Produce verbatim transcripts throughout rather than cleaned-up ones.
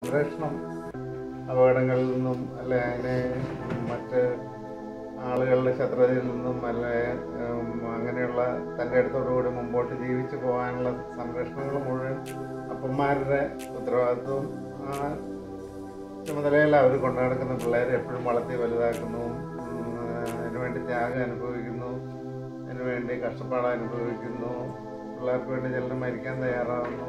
സംരക്ഷണം അപകടങ്ങളിൽ നിന്നും അല്ലെ അതിനെ മറ്റ് ആളുകളുടെ ശത്രുതയിൽ നിന്നും അല്ലെ അങ്ങനെയുള്ള തൻ്റെ അടുത്തോടുകൂടി മുമ്പോട്ട് ജീവിച്ചു പോകാനുള്ള സംരക്ഷണങ്ങൾ മുഴുവൻ അപ്പന്മാരുടെ ഉത്തരവാദിത്വം ആ ചുമതലയിൽ അവർ കൊണ്ടു നടക്കുന്ന പിള്ളേരെ എപ്പോഴും വളർത്തി വലുതാക്കുന്നു, അതിനുവേണ്ടി ത്യാഗം അനുഭവിക്കുന്നു, അതിനുവേണ്ടി കഷ്ടപ്പാട് അനുഭവിക്കുന്നു, പിള്ളേർക്ക് വേണ്ടി ചിലർ മരിക്കാൻ തയ്യാറാവുന്നു.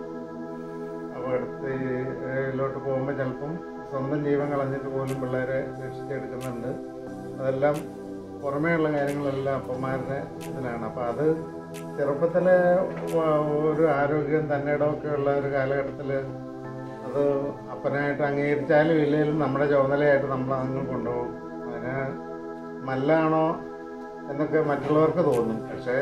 അപകടത്തിലോട്ട് പോകുമ്പോൾ ചിലപ്പം സ്വന്തം ജീവൻ കളഞ്ഞിട്ട് പോലും പിള്ളേരെ രക്ഷിച്ചെടുക്കുന്നുണ്ട്. അതെല്ലാം പുറമേയുള്ള കാര്യങ്ങളെല്ലാം അപ്പന്മാരുടെ ഇതിലാണ്. അപ്പം അത് ചെറുപ്പത്തിലെ ഒരു ആരോഗ്യം തന്നെയിടമൊക്കെ ഉള്ള ഒരു കാലഘട്ടത്തിൽ അത് അപ്പനായിട്ട് അംഗീകരിച്ചാലും ഇല്ലെങ്കിലും നമ്മുടെ ചുമതലയായിട്ട് നമ്മൾ അങ്ങ് കൊണ്ടുപോകും. അതിന് മല്ലാണോ എന്നൊക്കെ മറ്റുള്ളവർക്ക് തോന്നും, പക്ഷേ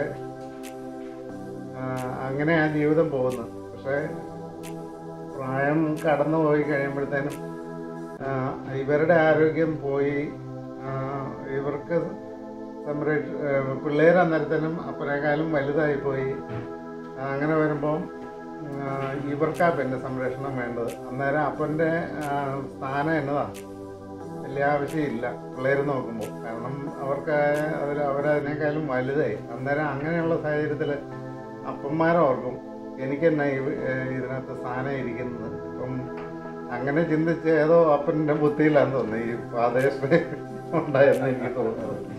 അങ്ങനെ ആ ജീവിതം പോകുന്നു. പക്ഷേ പ്രായം കടന്നു പോയി കഴിയുമ്പോഴത്തേനും ഇവരുടെ ആരോഗ്യം പോയി, ഇവർക്ക് സംരക്ഷ പിള്ളേർ അന്നേരത്തിനും അപ്പനേക്കാളും വലുതായിപ്പോയി. അങ്ങനെ വരുമ്പം ഇവർക്കാ പിന്നെ സംരക്ഷണം വേണ്ടത്. അന്നേരം അപ്പൻ്റെ സ്ഥാനം എന്നതാണ് വലിയ ആവശ്യമില്ല പിള്ളേർ നോക്കുമ്പോൾ, കാരണം അവർക്ക് അതിൽ അവരതിനേക്കാളും വലുതായി. അന്നേരം അങ്ങനെയുള്ള സാഹചര്യത്തിൽ അപ്പന്മാരോർക്കും എനിക്ക് തന്നെ ഇതിനകത്ത് സ്ഥാനം ഇരിക്കുന്നത്. അപ്പം അങ്ങനെ ചിന്തിച്ച് ഏതോ അപ്പൻ്റെ ബുദ്ധിയിലാന്ന് തോന്നുന്നു ഈ പ്രാദേശിക ഉണ്ടായെന്ന് എനിക്ക് തോന്നുന്നത്.